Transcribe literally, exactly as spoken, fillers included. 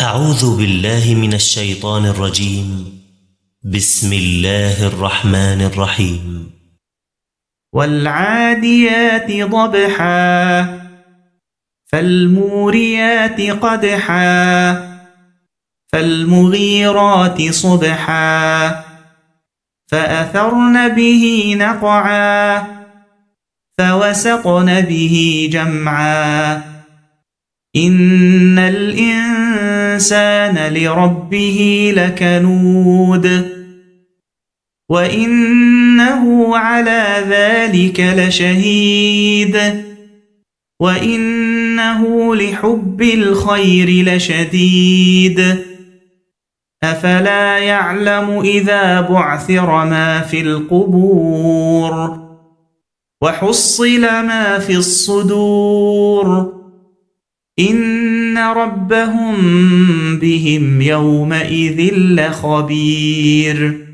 أعوذ بالله من الشيطان الرجيم. بسم الله الرحمن الرحيم. والعاديات ضبحا فالموريات قدحا فالمغيرات صبحا فأثرن به نقعا فوسطن به جمعا إن الإنسان لربه لكنود وإنه على ذلك لشهيد وإنه لحب الخير لشديد أفلا يعلم إذا بعثر ما في القبور وحصل ما في الصدور إن ربهم بهم يومئذ لخبير.